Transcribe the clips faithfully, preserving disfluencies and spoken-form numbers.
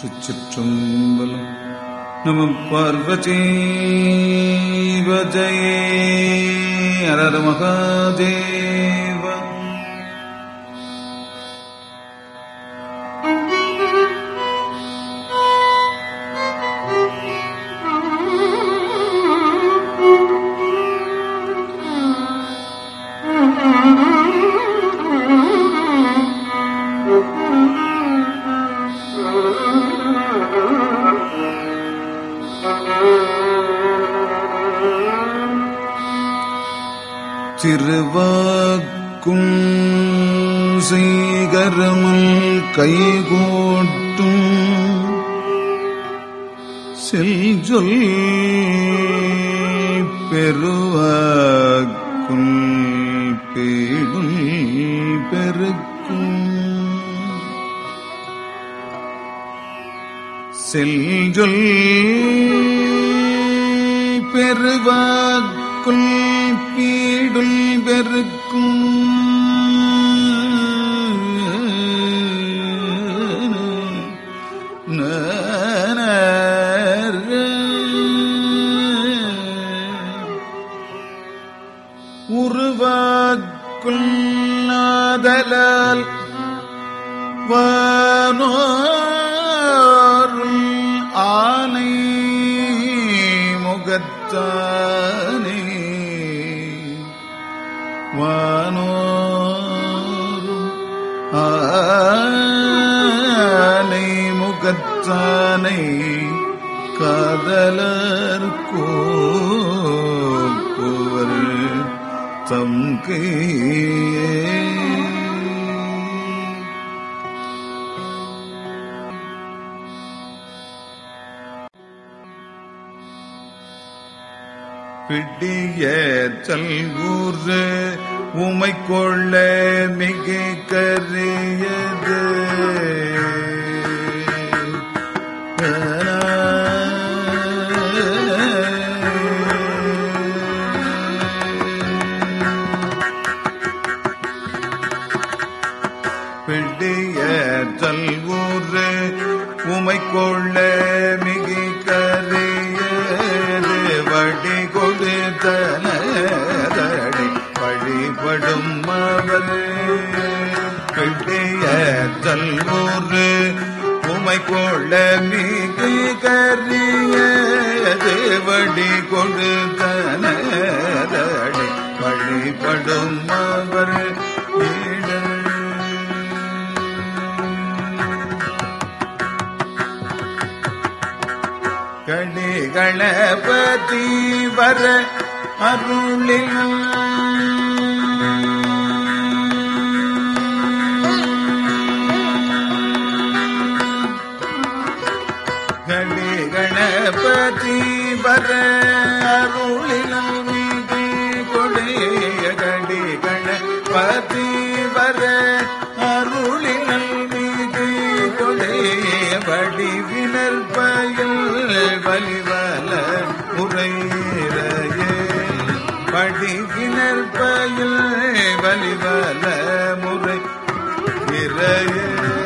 திருச்சிற்றம்பலம். நம பார்வதி பஜயே ஹர மகாதேவ. திருவாக்கும் சீகரமுல் கைகோட்டும் செல்ஜொல் பெருவாக்கும் பேடும் பெருக்கும் செல்ஜொல் பெருவாக்கும் பீடுல் பெருக்கும் உருவாக்குள் நாதலால் வானோருள் ஆனை முகத்தானே வானோரும் ஆனை முகத்தானை காதலர் கோப்புவர் தம்கே. பிடிய சல்கூறு உமை கொள்ள மிக கரியது பிடிய சல்கூறு உமை கொள்ள மிக கரியது வடி கொடுத்தனதடி வழிபடும் அவர் பிடிய தல்வூறு உமை கொள்ள மிக கரியது வடி கொடுத்தனதடி வழிபடும் அவர் கணி கணபதி வர அருளில் கணி கணபதி வர அருளில் மீது கொடைய கணி கணபதி வர அருளில் மீது கொடைய வடிவினர் பயல் வலிவல முறையிறையே வடிவினர் பயல் வலிவல முறை இறையே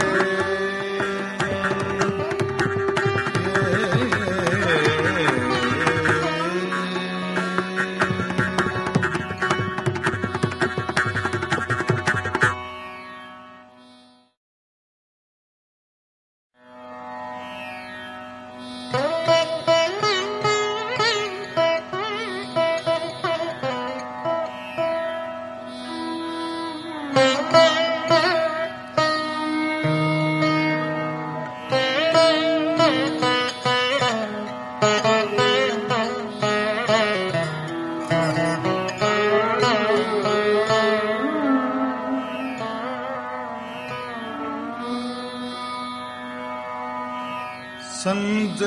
சந்த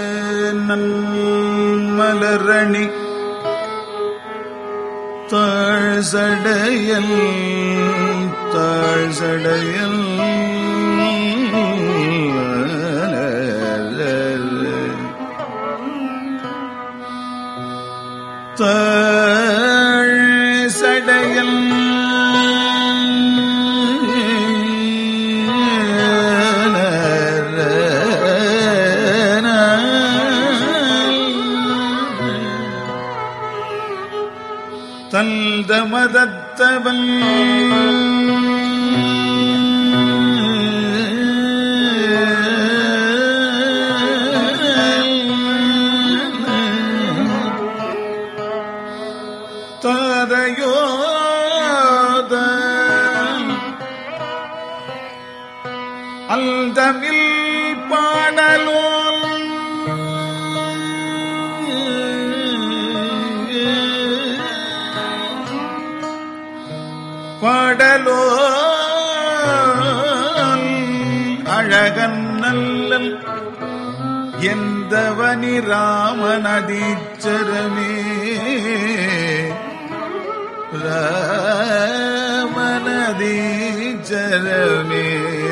மலரணி தாழ்சடையல் தாழ்சடையல் தாழ்சடையல் மாதவன் தாரையோத அல்தமில் பாடலோல் பாடலோல் அழகன் நல்லல் எந்தவனி ராமநதீச்சரமே ராமநதீச்சரமே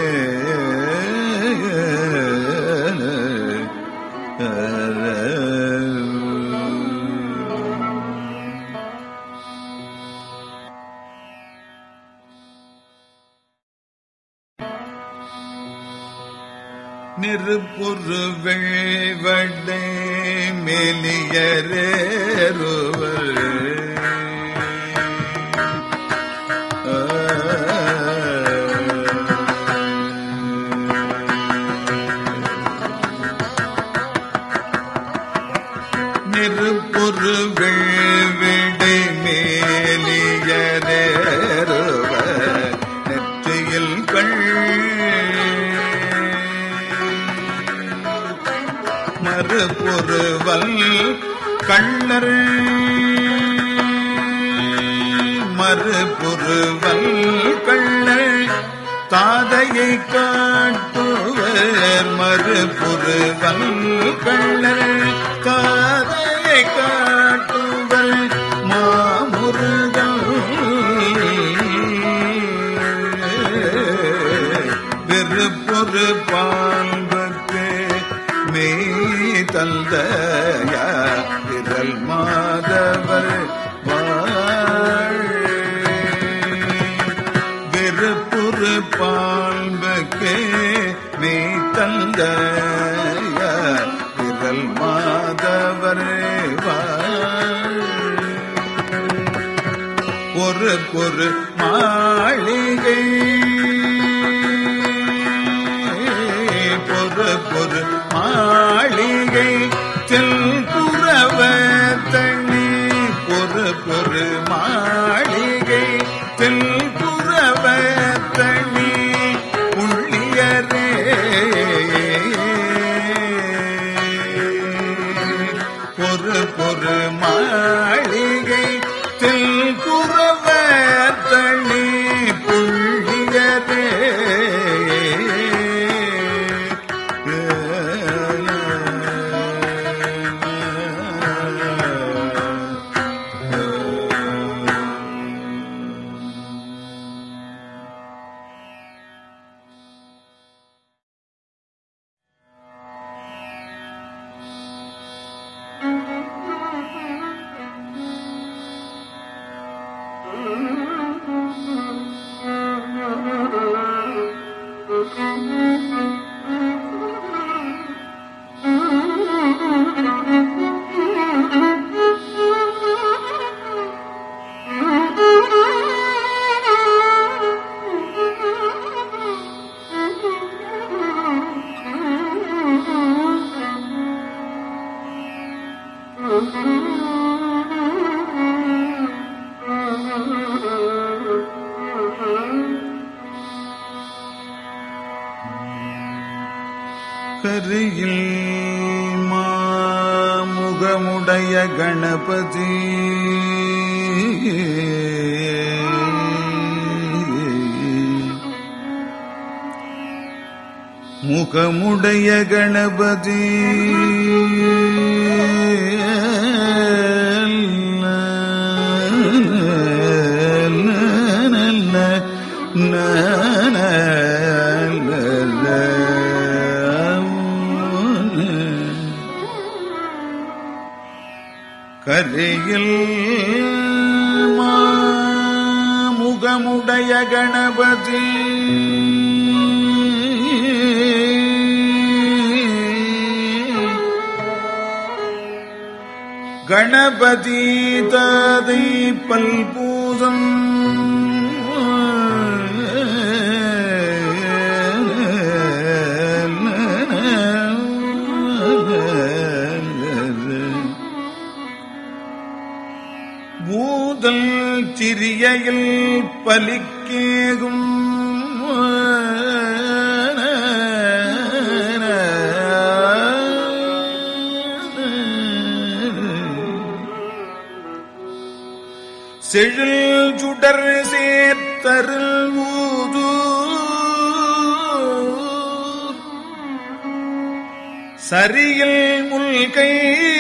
நிருப்புரு வெள்வடை மெலியரேறுவர் நிருப்புரு வெள்வடை மேலியரேறுவர் நெற்றியில் கள் மறுபொருவல் கண்ணர் மறுபொருவல் கண்ணர் தாதையை காட்டுவர் மறுபொருவல் கண்ணர் தாதையை காட்டுவர் மாமுருகன் வெறுப்பொரு பால்பக்கு மெய் தந்தைய விரல் மாதவர் வாழ் வெறுப்புறு பால்பக்கு மெய் தந்தைய விரல் மாதவர் வாழ் ஒரு பொரு மாளிகை பொரு பொரு மாளிகை செல்புறவ தண்ணி பொரு பொரு மாளிகை செல்புறவ தண்ணி உள்ளியரே பொரு பொரு மாளிகை செல்புறவ தண்ணி புள்ளியரே கரியில் மாமுகமுடைய கணபதி முகமுடைய கணபதி கரியில் மாமுகமுடைய கணபதி கணபதி தாதை பல்பூதம் பலிக்கேகும் செழில் சுடர் சேர்த்தருள் ஊது சரியில் முல்கை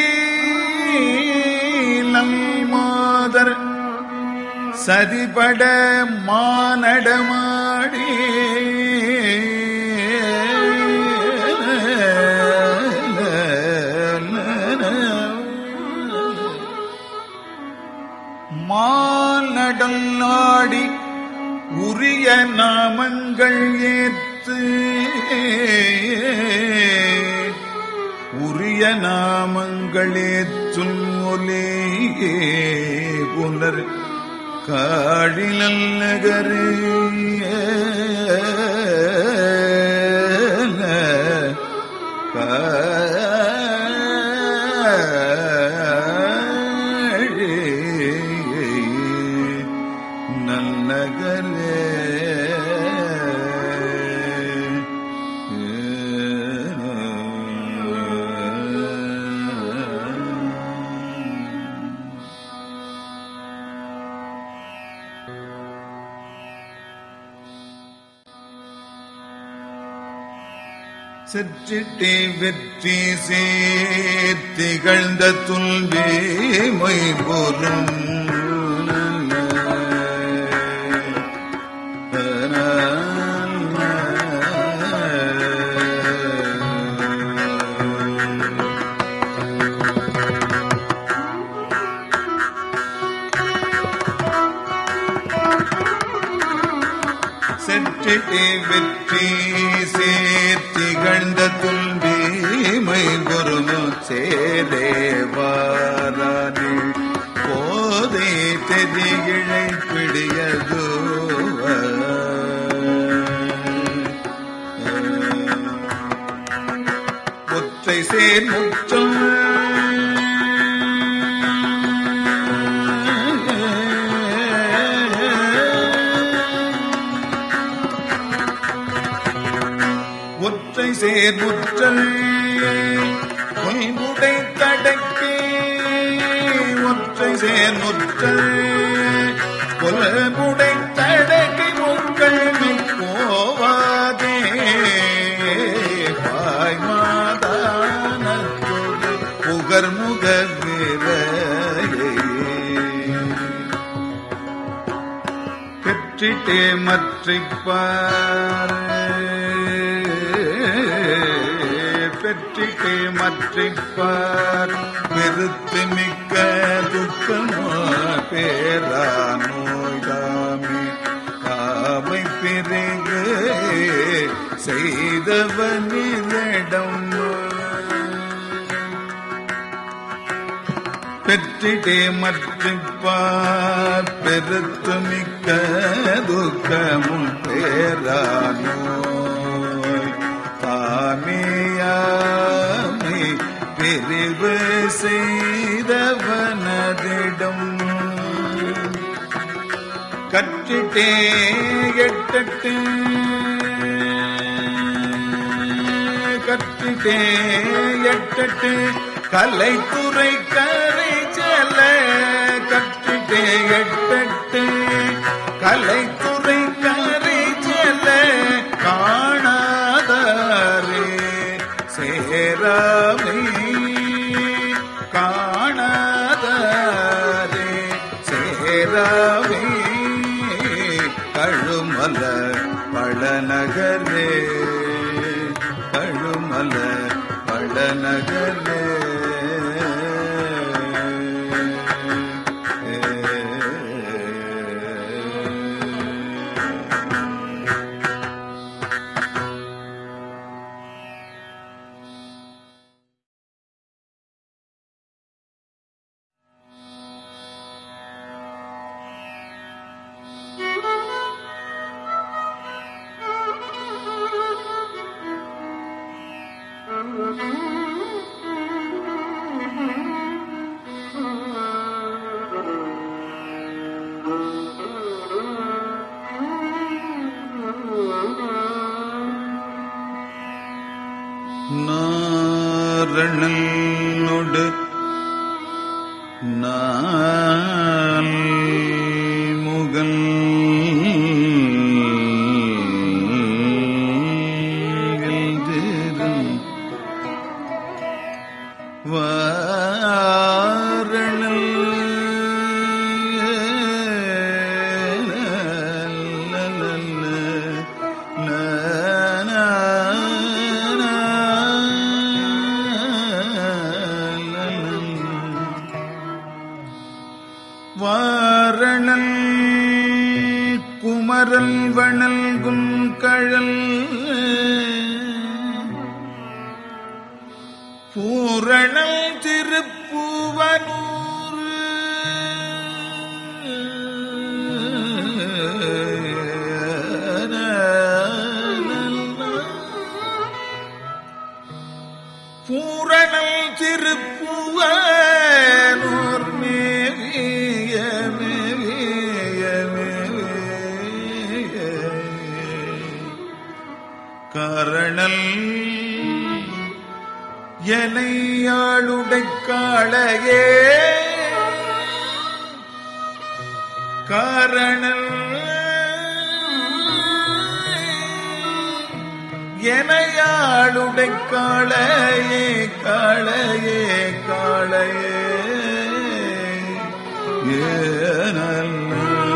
நல்மாதர் சதிபட மானடமாடி மானடல்லாடி உரிய நாமங்கள் ஏத்து உரிய நாமங்களே துன்மொழியே புனர் காழினல் நகரே நன்னகரே செற்றிட்டே வெற்றி சேர்த்திகழ்ந்த துன்பே மொய்பொரும் செற்றிட்டே வெற்றி சேர்த்திகழ்ந்த துன்பீமை குருமும் சேரேவாரானே போதை தெதிகிழை பிடியதோ ஒற்றை சேர் முற்றம் ஒற்றை சேர் முற்றல் கொள்முடை தடக்கே ஒற்றை சேர் முற்றல் கொள்முடை தடக்கை முக்கள் போவாதே பாய்மாதானத்தோடு புகர்முக விரையே பெற்றிட்டே மற்றிப்பார் பெற்றிட்டே மற்றிப்பார் பெருத்து மிக்க துக்கமோ பேரா நோய்தாமே காமை பிறகு செய்தவனிடம் பெற்றிட்டே மற்றிப்பார் பெருத்து மிக்க துக்கமும் பேரா நோய் தாமியாமை பிரிவு செய்தவனதிடம் கற்றிட்டே எட்டட்டு கற்றிட்டே எட்டட்டு கலைத்துறை கரை செல்ல கற்றிட்டே எட்டட்டு கலைத்துறை கரை செல்ல காணாதாரே சேராமே காணாதாரே சேராமே கழுமல பழநகரே கழுமல பழநகரே Mm-hmm. நாரணனொடு நால் முகல் வாரணல் வாரணல் குமரல் வணல்கும் கழல் பூரணல் திருப்புவனூர் பூரணல் திருப்புவனூர் மேவிய மேவிய மேவிய காரணல் எனையாளுடைக் காளையே காரணல் எனையாளுடைக் காளையே காளையே காளையே ஏனல்ல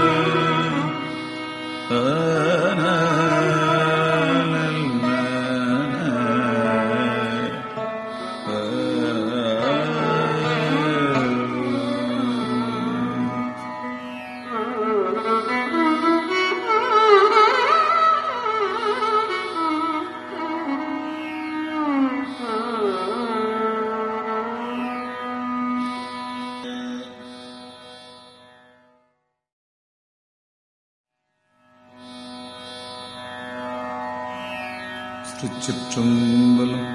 திருச்சிற்றம்பலம்.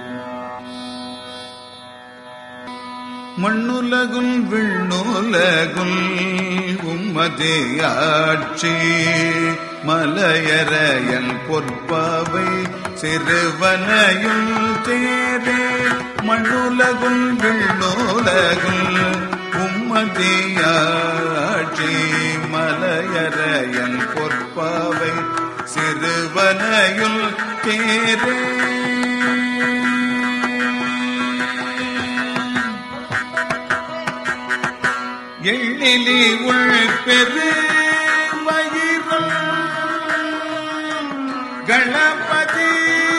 மண்ணுலகுல் விண்ணுலகுல் உம்மதேயாட்சி மலையறையல் பொற்பாவை சிறுவனையுள் தேரே மண்ணுலகுல் விண்ணுலகுல் உம்மதேயாட்சி மலையறையல் பொற்பாவை சிறுவனையுள் தேரே எண்ணிலி உள் பெரு வயிறம் கணபதி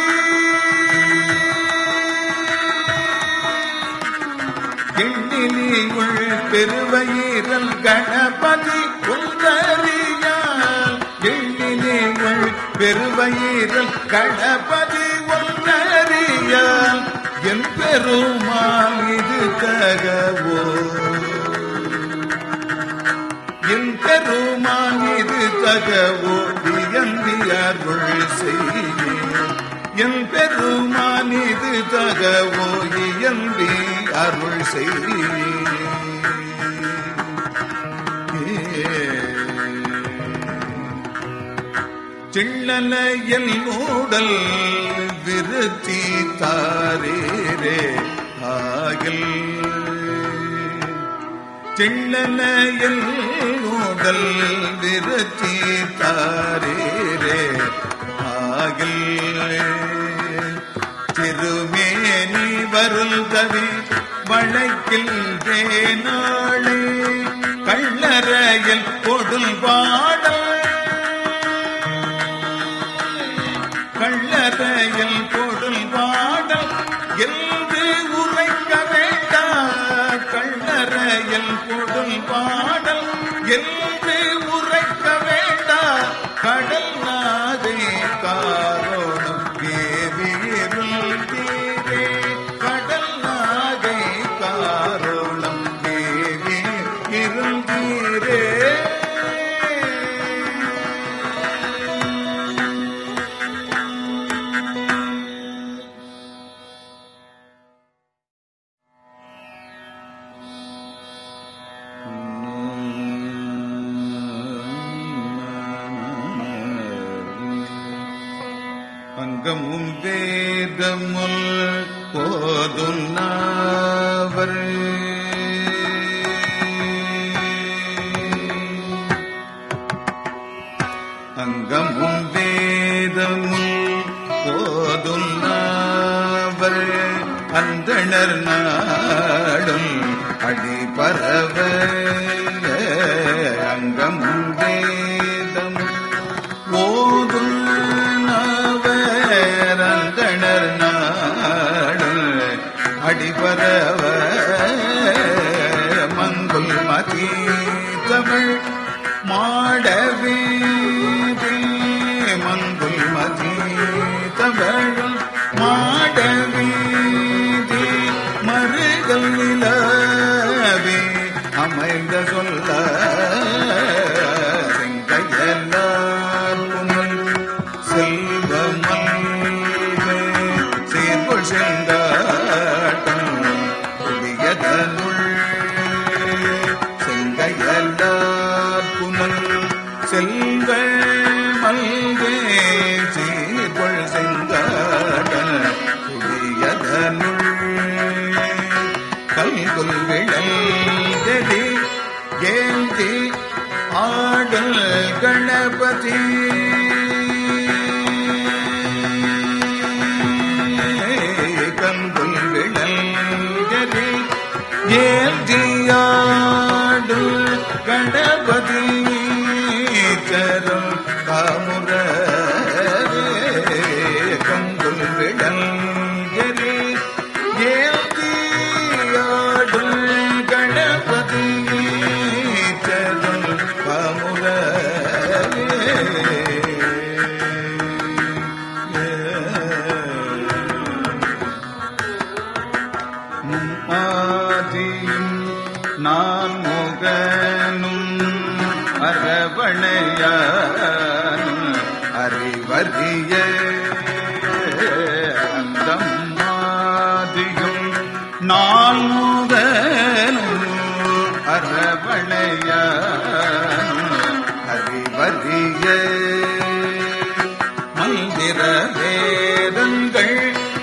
எண்ணிலி உள் பெருவயிரல் கணபதி ஒன்றறியால் எண்ணிலி உள் பெருவயிரல் கணபதி ஒன்றறியால் என் பெருமாள் இது தகவோ என் பெருமான் இது தகவோ இயந்தி அருள் செய்ய என் பெருமான் இது தகவோ இயந்தி அருள் செய்ய சின்னலையல் நூடல் விருத்தி தாரேரே ஆகில் சின்னலையல் நூடல் விருத்தி தாரேரே ஆகில் திருமேனி வருள் தவி வழக்கில் தேனாளே கள்ளறையில் கொடுல் பாடல் கள்ளறையில் கொடுல் பாடல் என்று உரைக்க வேண்டா கள்ளறையில் கொடுல் பாடல் என்று உரைக்க வேண்டா கடல் நாதை காரோணம் தேவியருள் தீரே கடல் நாதை காரோணம் தேவி இருள் தீரே அங்கமும் வேதமுல் போதுன்னாவர் அங்கமும் வேதமுல் போதுன்னாவர் அந்தணர் நாடும் அடிபரவ அங்கமும் வேதம் ஓதும் நவர் அந்தணர் நாடும் அடிபரவ மங்குல் மதி தமிழ் மாடவே மங்குல் மதி தமிழும் மாடவீதி மருகல் நிலவே அமைந்த சொல்ல செங்கையெல்லாம் புனல் செல்வ மல்வே சீர்கொள் செங்காட்டம் கொடியதனுள் செங்கையெல்லாம் புனல் செல்வ மல்வே சீர்கொள் செங்காட்டம் கொடியதனுள் கல்குல் விழந்ததி ஏந்தி ஆடல் கணபதி கல்குல் விழந்ததி ஏந்தி ஆடல் கணபதி தரும் காமுர கங்குல் விழந்ததி ஏந்தி ஆடல் கணபதி தரும் காமுர ஆதியும் நான் முகனும் அரவணையானும் அறிவறிய அந்தம் மாதியும் நான் முகனும் அரவணையானும் அறிவறிய மந்திர வேதங்கள்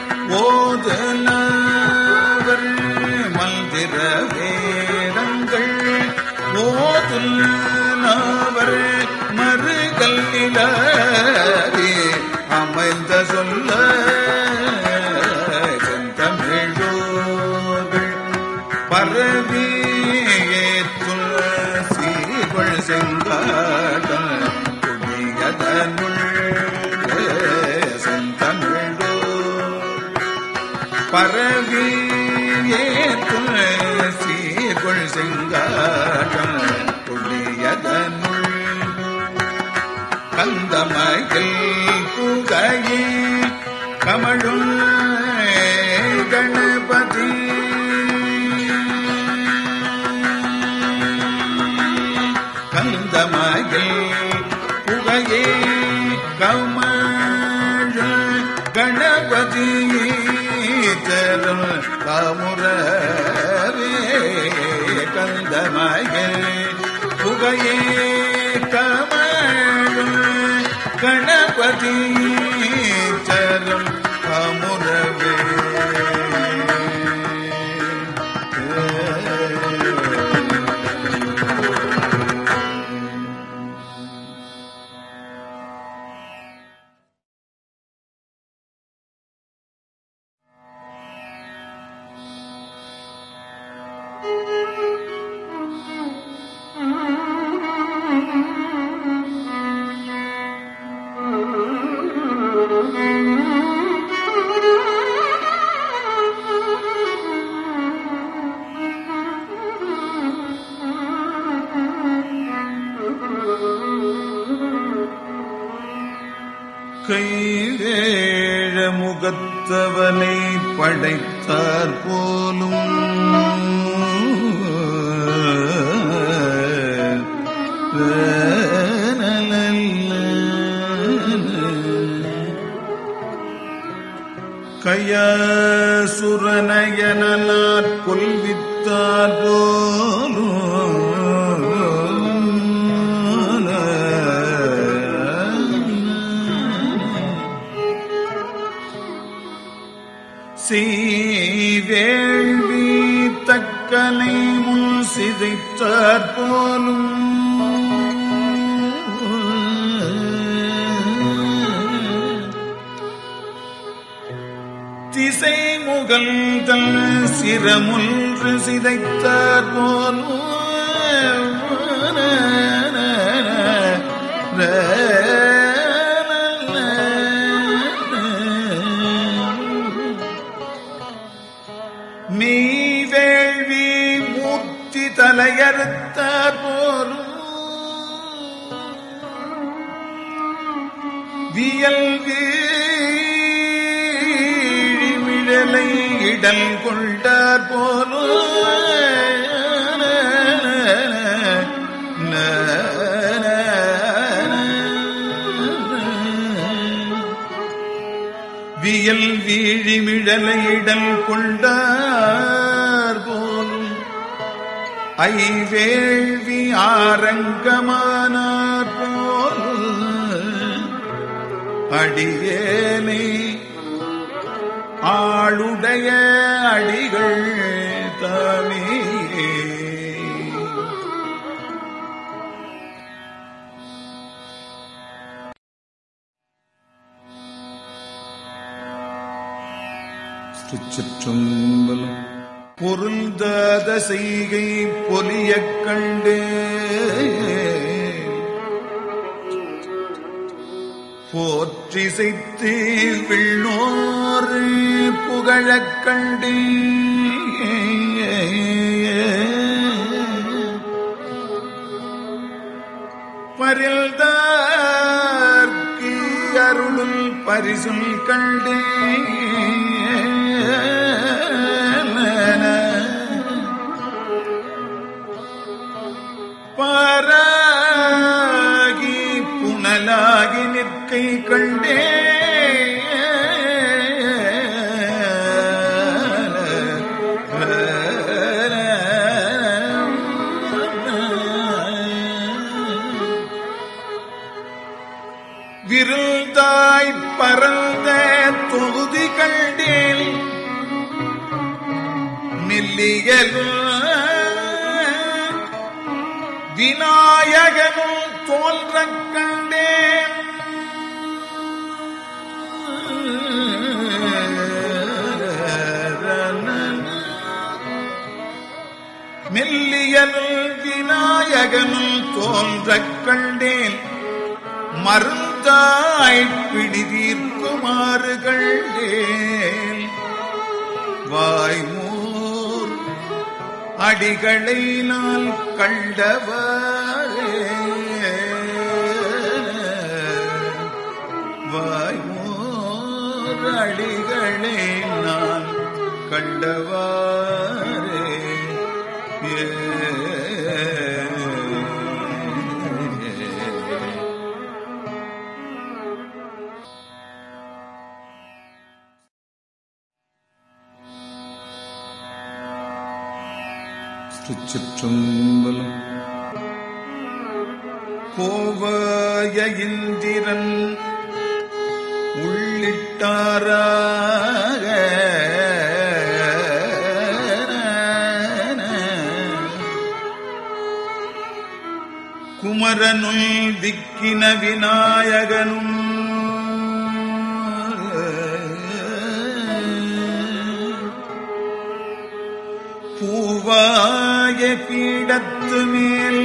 ஓதுனவர் மந்திர வேதங்கள் ஓதுனவர் மருகல் நிலவே அமைந்த சொல்ல செந்தமிழோர்கள் பரவி ஏற்றுள் சீர்கொள் செங்காட்டம் கொடியதனுள் செந்தமிழோ பரவி ஏற்றுள் சீர்கொள் செங்காட்டம் கொடியதனுள் கந்தமகில் புகையே கமழும் கணபதி கந்தமகில் புகையே கமழும் கணபதி தரும் காமுரவே கந்தமகில் புகையே கமழும் கணபதி தரும் காமுரவே கைவேழ முகத்தவனை படைத்தார் போலும் கையாசுரனயனார் கொல்வித்தார் போலும் செய்வேள்வி தக்கலை முன் சிதைத்தாற் போலும் திசை முகழ்தல் சிரமுன்று சிதைத்தாற் போலும் மெய்வேள்வி மூர்த்தி தலையறுத்தாற் போலும் வியல்வி மிழலை இடல் கொண்டாற் போலும் வியல் வீழிமிழலையிடல் கொண்டார் போலும் ஐவேள்வி ஆரங்கமானார் போலும் அடியேனை ஆளுடைய அடிகள் தாமே திருச்சிற்றம்பலம். பொருந்தாத செய்கை பொலியக் கண்டே போற்றிசைத்து விண்ணோர் புகழக் கண்டே பரில்தார்க்கு அருளும் பரிசும் கண்டே பாராகி புனலாகி நிற்கை கண்டே விருந்தாய் பரந்த தொகுதி கண்டேன் மெல்லியலும் விநாயகனும் தோன்றக் கண்டேன் மெல்லியனும் விநாயகனும் தோன்றக் கண்டேன் மருந்தாய் பிடிதீர்க்குமாறு கண்டேன் வாய்மூர் அடிகளை நான் கண்டவாரே வாய்மூர் அடிகளை நான் கண்டவாரே ஏ திருச்சிற்றம்பலம். கோவாய இந்திரன் உள்ளிட்டாராக குமரனுள் திக்கின விநாயகனும் பூவாய பீடத்து மேல்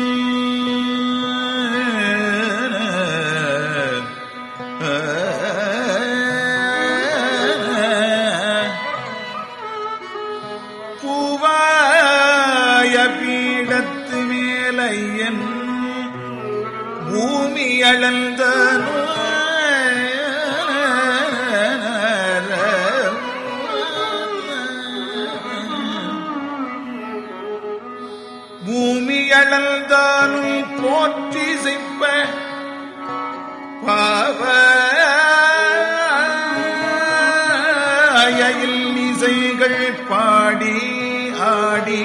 பூவாய பீடத்து மேலையன் பூமி அளந்தனோ பூமியளந்தானும் போற்றி செய்ப்ப பாவையில் இசைகள் பாடி ஆடி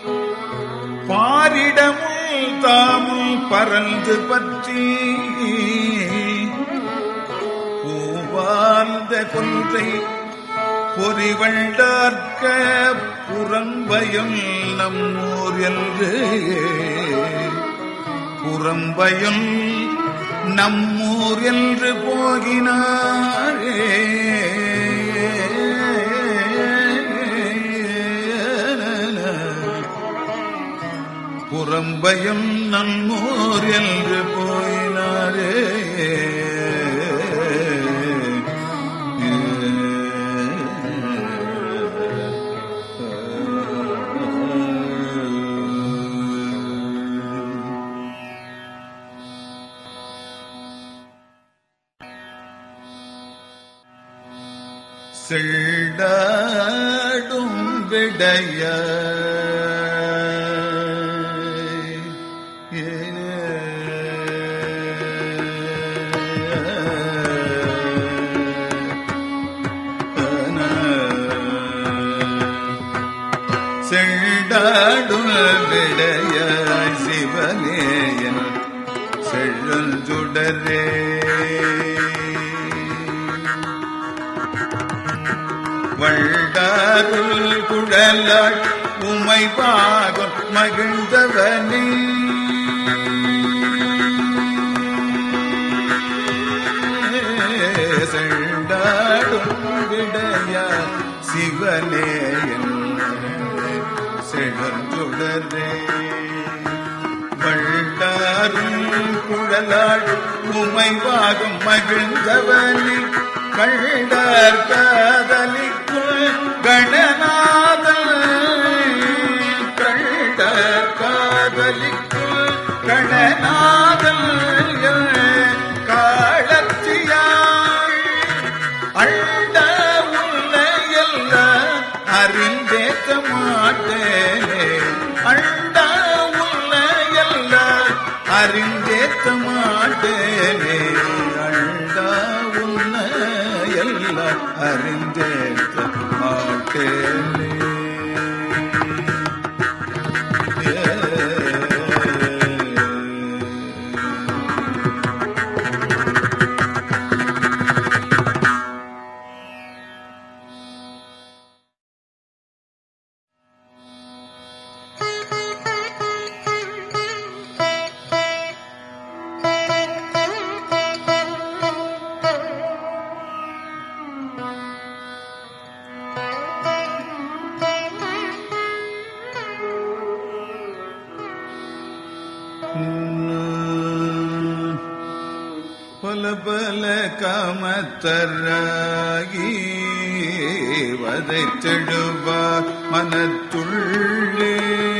பாரிடமும் தாமும் பறந்து பற்றி பூவார்ந்த கொன்றை பொறிவண்டார்க்க புறம்பயம் நம்மூர் என்று புறம்பயம் நம்மூர் என்று போகினாரே. புறம்பயம் நம்மூர் என்று போயினாரே. செல்லாடும் விடைய செல்லாடும் விடைய சிவனேயன் செழுஞ்சுடரே. வள்டாருள் குழலாள் உமை பாகம் மகிழ்ந்தவனே. செண்டாடும் விடைய சிவனே செழுஞ்சுடரே. வள்டாருள் குழலாள் உமை பாகம் மகிழ்ந்தவனே. கள்ளர் காதலிக்குள் கணநாதல் கள்ளர் காதலிக்குள் கணநாதல் காலத்தியாள் அண்ட உள்ள எல்லாம் அறிந்தேற்ற மாட்டேனே. அண்ட உள்ள எல்லாம் அறிந்தேற்ற மாட்டேனே. அண்டா உன்ன எல்லாம் அறிந்தேற்ற மாட்டேனே. பல பல காமத்தராகி வதைத்தெழுவார் மனத்துள்ளே.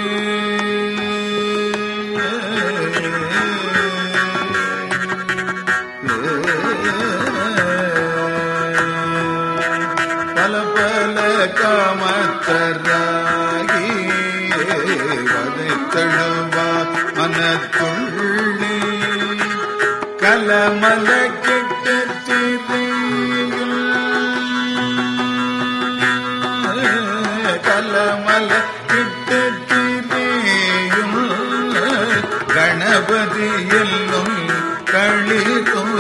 பல பல காமத்தராகி வதைத்தெழுவார் மனத்துள்ளே. கலமல கெட்டு திரியும் கலமல கெட்டு திரியும் கணபதி எல்லும் களிரும்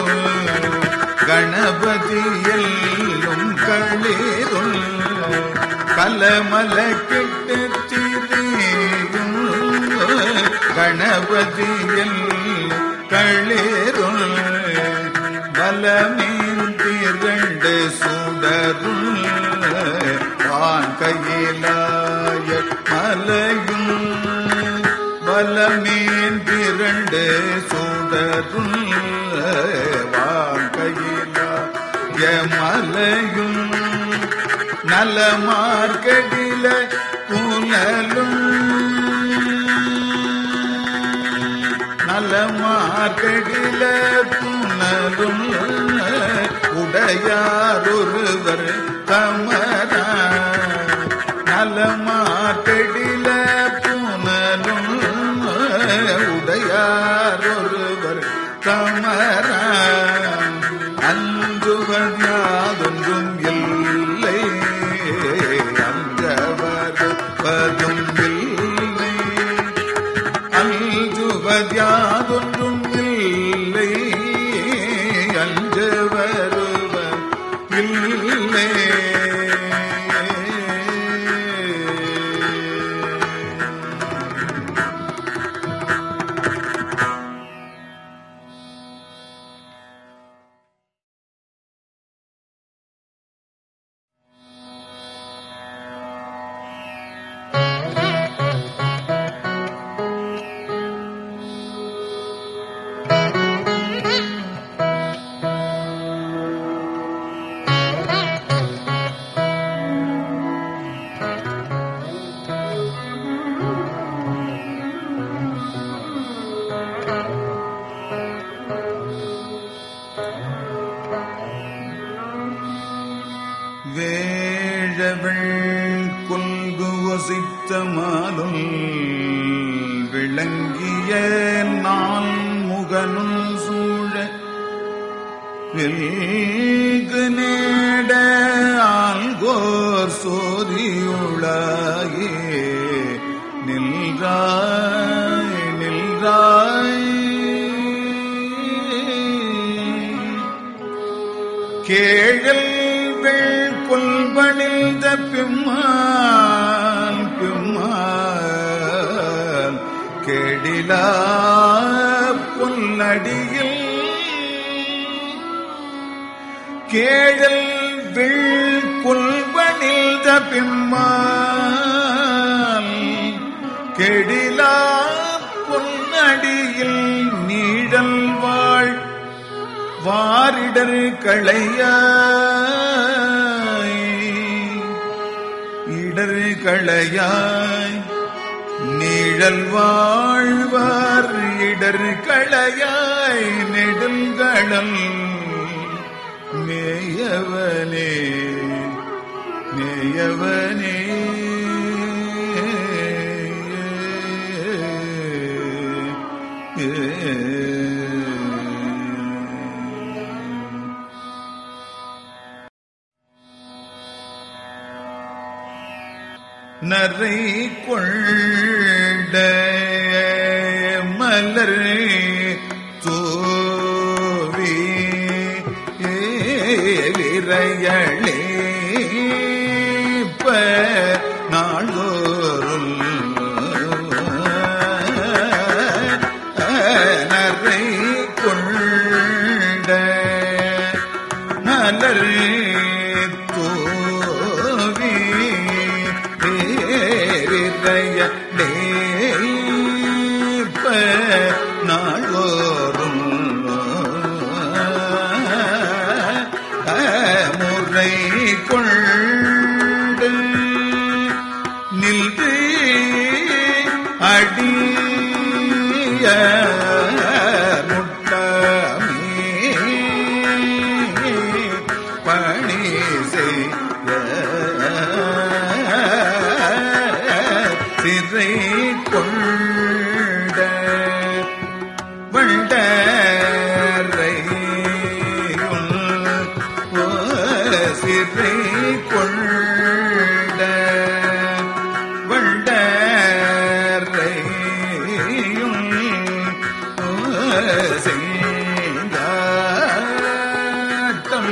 கணபதி எல்லும் களிரும். கலமல கெட்டு திரியும் கணபதி எல்லும் களிரும். பலமேந்திரண்டு சுடரும் வான் கையிலாய மலையும். பலமேந்திரண்டு சுடரும் வான் கையிலாய மலையும். நலமார்கடில புனலும் நலமார்கடில புனலும் உடையாரொருவர் தமரா. நலமார்கடில புனலும் உடையாரொருவர் தமரா. அஞ்சுவர் யாதொன்றும் இல்லை அஞ்சவருவதும் இல்லை. அஞ்சுவத்யாதொன்றும் இல்லை அஞ்ச வருவ இல்லை. வேழவள் கொல்கு ஒசித்த மாலும் விளங்கிய நான் முகனுள் சூழ வெல்கு நேட ஆல்கோர் சோதியுளாயே நின்றாய் நின்றாய் கேழல் வெள் கொல்பணிந்த பிம்மான் பிம்மான் கெடிலா பொன்னடியில் கேழல் வெள் கொல்பணிந்த பிம்மான் கெடிலா பொன்னடியில் நீழல் வாழ் வாரிடர் களையாய் இடர் களையாய் நீழல் வாழ்வார் இடர் களையாய் நெடுங்கடம் மேயவனே மேயவனே நரை கொண்ட மலர் தோவி விரையளே நாள்தோறும் நரை கொண்ட மலர் நாளோறும் முறை கொண்டு நின்று அடிய முட்டமே பணி செய்ய சிறை கொண்ட வண்டரை சிறை கொண்ட வண்டரை செங்காட்டம்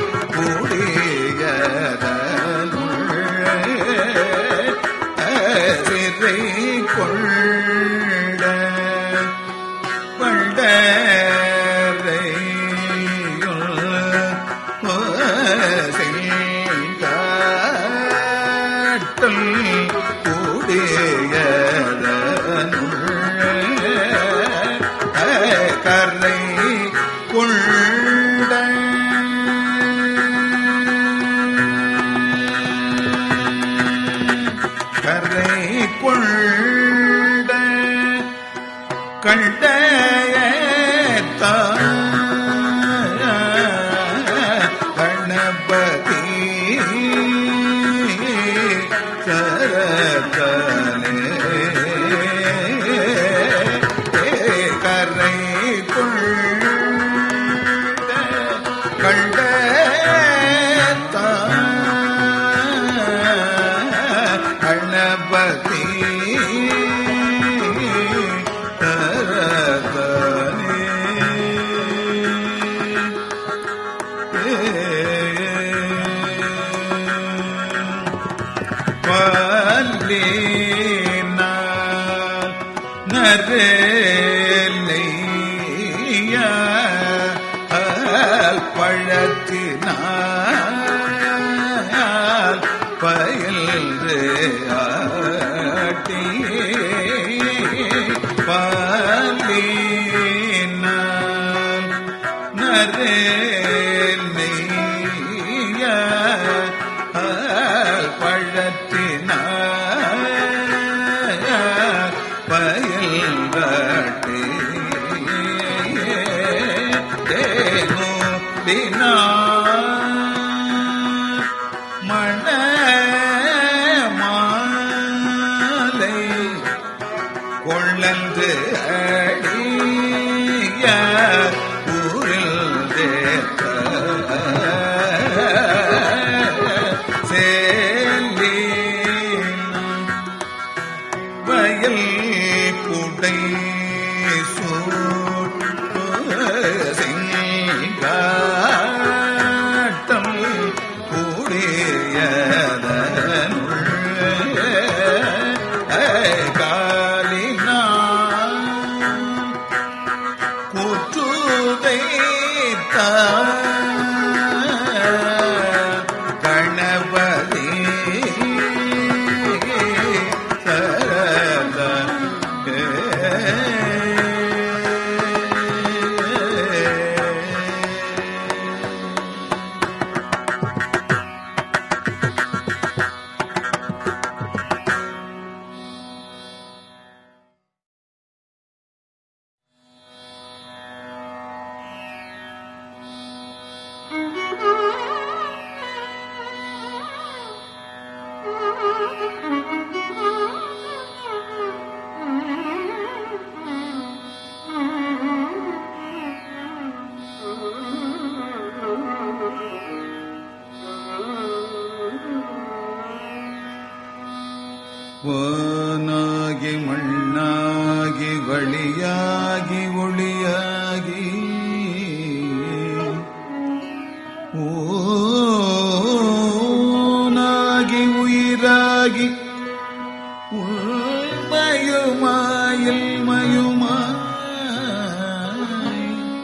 கூடியதனுள் சிறை கொண்ட வண்டரை செங்காட்டம் கூடியதனுள் கரை கொண்ட கரை கொண்ட கண்ட கணபதி கரை கொண்ட கண்ட கணபதி நரேலையா பழத்தினால் பயில்று ஆட்டி பாலினால் நரேலையா பழத்தினால் பயில்வாட்டி தேனோ தினா வானாகி மண்ணாகி வழியாகி ஒளியாகி ஊனாகி உயிராகி உள்மயுமாயில் மயுமாய்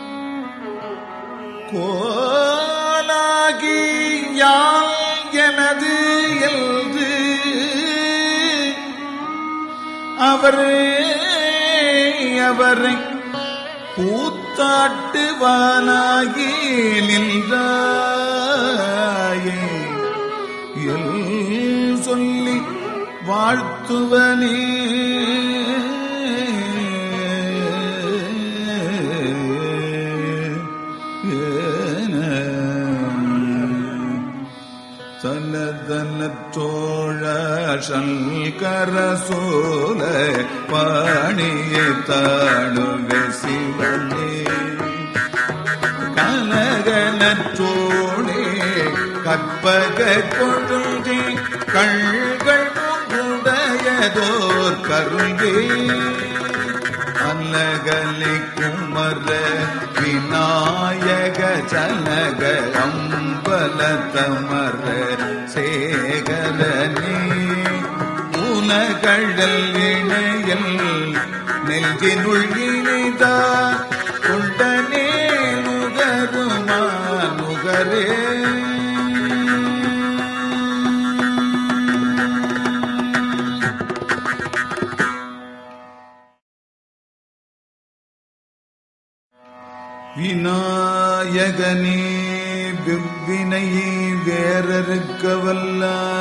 கோலாகி யாழ் எனது என்று அவரே அவரை கூத்தாட்டுவானாகி நின்றாயே எல் சொல்லி வாழ்த்துவனே தனதனத்தோழ சங்கரசோல பாணிய தாழுக சிவனே கனகனற்றோடே கற்பக கொழுந்தே கண்கள் உடையதோர் கருங்கே அன்னகலை குமர விநாயக ஜனக அம்பலத்தமர சேகரனே உனகழல் இணையல் நெஞ்சினுள் இணைதா கொண்டனே நுகருமா நுகரே விநாயகனே விவ்வினையை வேறறுக்க வல்ல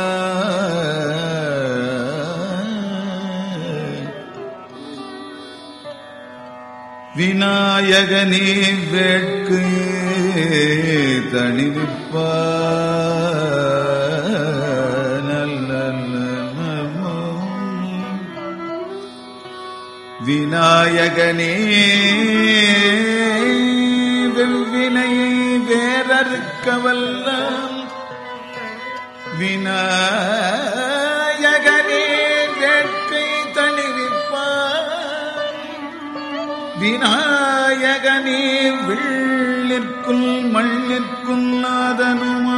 விநாயகனே வேட்கு தணிவிப்பா விநாயகனே வெவ்வினையை வேறறுக்கவல்ல விநாயகனே வேட்கை தணிவிப்பான் விநாயகனே வில்லிற்குள் மண்ணிற்குள் நாதனுமா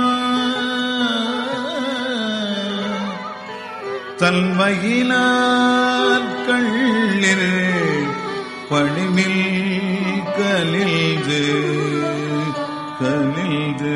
தன்மையினார் கள்ளில் பணிமில் கலில்து கலில்து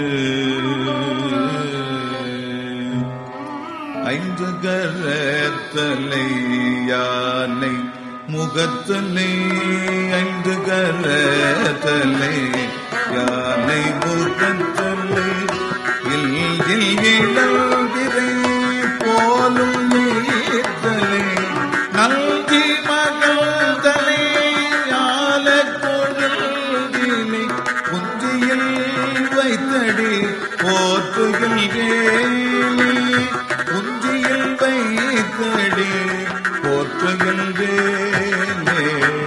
ஐந்து கரத்தலை யானை முகத்தலை ஐந்து கரத்தலை யானை முகத்தலை இல் இல் இளவிரை போலும் நீர்த்தலை நல்கி மகள்தலை ஞால கொழுதினை குந்தியில் வைத்தடி போற்றுகின்றேனே குந்தியில் வைத்தடி போற்றுகின்றேனே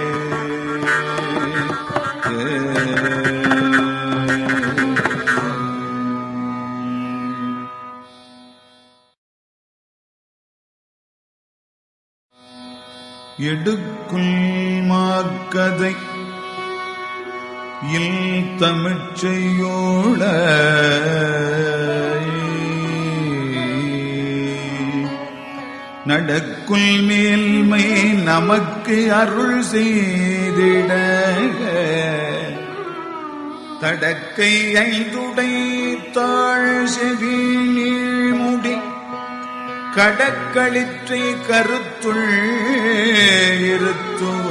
எடுக்குள் மாக்கதை இல் தமிழ்ச்செய்யோட நடக்குள் மேல்மை நமக்கு அருள் செய்திட தடக்கை ஐந்துடை தாழ் செவி நீழ்முடி கடக்களிற்றை கருத்துள் இருத்துவ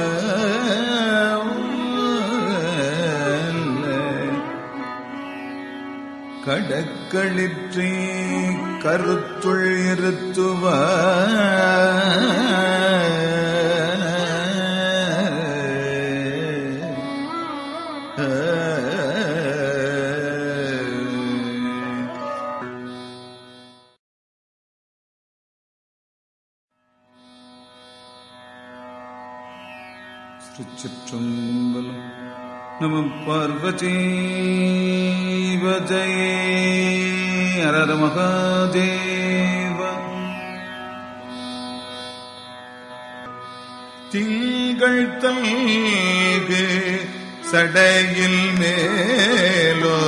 கடக்களிற்றை கருத்துள் இருத்துவ திருச்சிற்றம்பலம். நம பார்வதி வஜயே ஹர மகாதேவ. திங்கள் தல்கு சடையில் மேலோ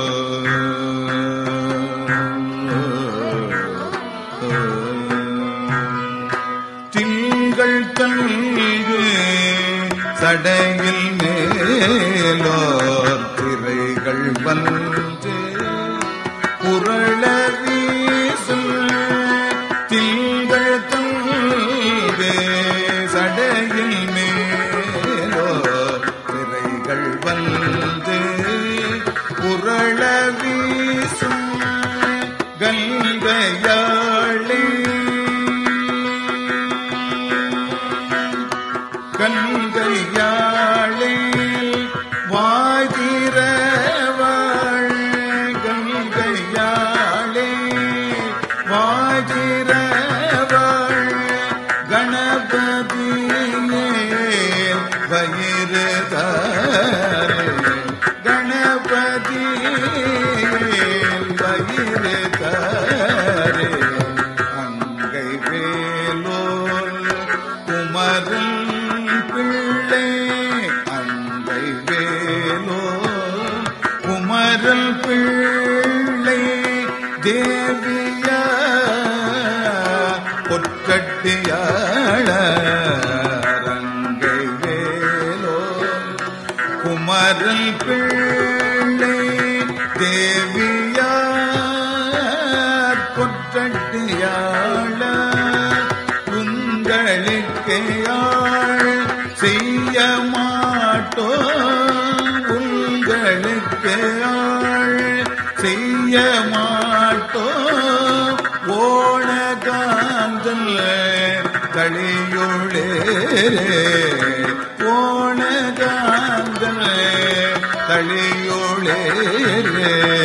திங்கள் தல்கு சடையில் மேலோர் திரைகள் வந்து புரள வீசும் திங்கள் தல்கு சடையில் மேலோர் திரைகள் வந்து புரள வீசும் கங்கையாளே கங்கையாளே வாய்திரவாள் கங்கையாளே வாய்திரவாள் கணபதியே வயிறுதாரே கணபதியே வயிறுதாரே அங்கை வேலோல் குமரன் பிள்ளை அங்கை வேலோ குமரல் பிள்ளை தேவியா பொற்கட்டியாள அங்கை வேலோ குமரல் பிள்ளை தேவியா பொற்கட்டியாள உங்களுக்கு செய்ய மாட்டோ உங்களுக்கு ஆள் செய்ய மாட்டோ ஓணகாந்தல் தளியுளே ஓணகாந்தல் தளியுளே